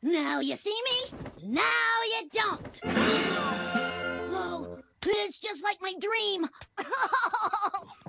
Now you see me, now you don't. Oh, it's just like my dream.